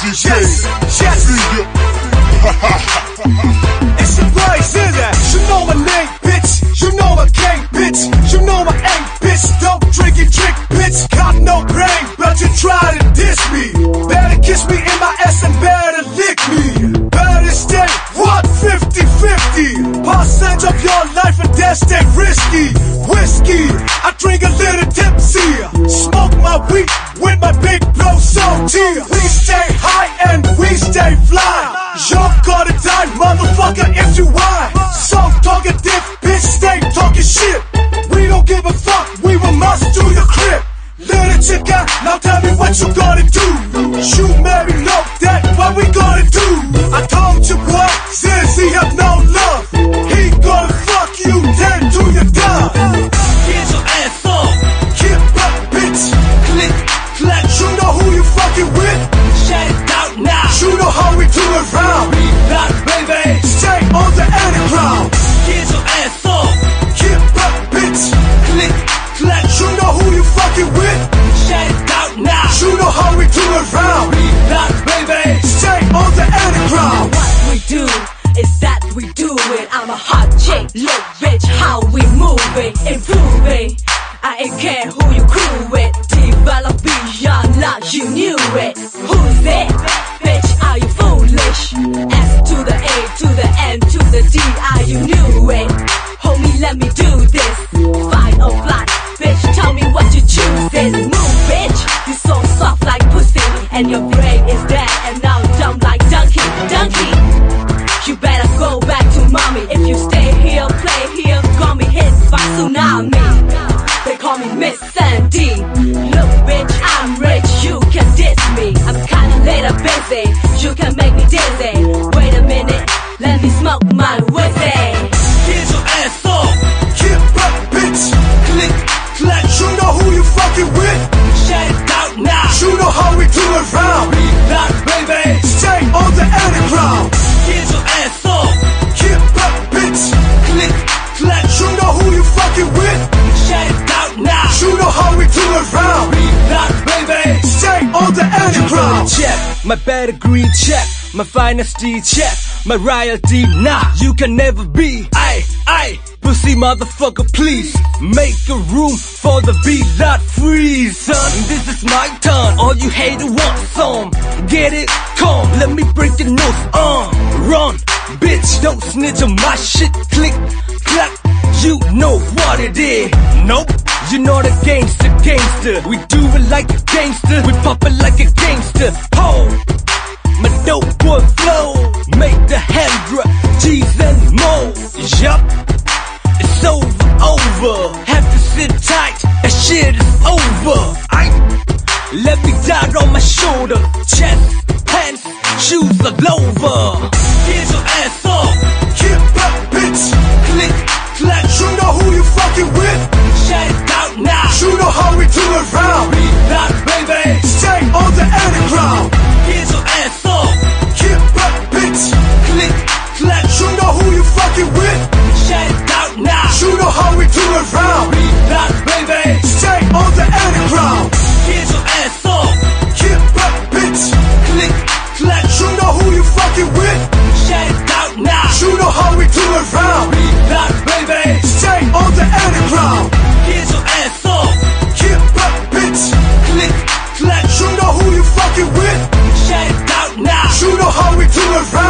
Yes, yes. It's your boy Sandi. You know my name, bitch. You know my gang, bitch. You know my aim, bitch. Don't drink and trick, bitch. Got no brain, but you try to diss me. Better kiss me in my ass and better lick me. Better stay, what, 50-50 percent of your life and that's stay risky. Whiskey, I drink a little tipsy. Smoke my weed with my big bro Soe Gyii. We stay high and we stay fly. You're gonna die, motherfucker, if you whine. So talkative, bitch, stay talking shit. We don't give a fuck, we will must do your crib. Little chicken, now tell me what you gonna do. You maybe know that, what we gonna do. I told you boy, since he have no love, he gonna fuck you, then do your done. Get your ass on. Keep up, bitch. Click, clack. You know who you fucking with. Shout it out now. You know how we do it round. We rock, baby. Stay on the underground. Get your ass on. Keep up, bitch. Click, clack. You know who you fucking with. Shout it out now. You know how we do it round. We rock, baby. Stay on the underground. What we do is that we do it. I'm a hot chick, look bitch, how we moving, improving. I ain't care who you crew with. Develop beyond like you knew it. Who's it? Bitch, are you foolish? S to the A to the N to the D, are you knew it? Homie, let me do this. Fight or flight, bitch, tell me what you choose is. Move, bitch, you so soft like pussy, and your brain is dead and now dumb like donkey. You better go back to mommy. If you stay here, play here, gonna be hit by tsunami. They call me Miss Sandi. Look, bitch, I'm rich, you can diss me. I'm kinda later busy, you can make me dizzy. Wait a minute, let me smoke my whiskey. Get your ass on. Keep up, bitch. Click, clack. You know who you fucking with. Shout it out now. You know how we do it round. We rock, baby. Stay on the underground. Get your ass on. Keep up, bitch. Click, clack. You know who you fucking with. Shout it out now. You know how we do it round. We rock, baby. Stay on the underground. Check, my pedigree check, my dynasty check, my royalty nah, you can never be. Aye, pussy motherfucker, please make a room for the beat, not freeze, son. This is my turn, all you haters want some. Get it? Come, let me break your nose. Run, bitch, don't snitch on my shit. Click, clack, you know what it is. Nope. You know the gangster. We do it like a gangster. We pop it like a gangster. Ho! My dope boy flow. Make the hand drop. G's and more. Yup. It's over. Have to sit tight. That shit is over. Let me die on my shoulder. Chest, pants, shoes all over. Get your ass on. Keep up, bitch. Click, clack. You know who you fucking with. Shout it out now. You know how we do it round. We rock, baby. Stay on the underground. Get your ass on. Keep up, bitch. Click, clack. You know who you fucking with. Shout it out now. You know how we do it round. We rock, baby. Stay on the underground. Get your ass on. Keep up, bitch. Click, clack. You know who you fucking with. Shout it out now. You know how we do it round. We rock, baby. Stay on the underground. Get your ass on. Keep up, bitch. Click, clack. You know who you fucking with. Shout it out now. You know how we do it round.